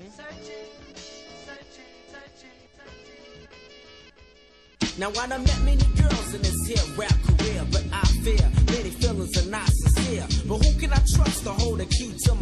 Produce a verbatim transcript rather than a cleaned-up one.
searching. Now I done met many girls in this here rap career, but I fear many feelings are not sincere. But who can I trust to hold the key to my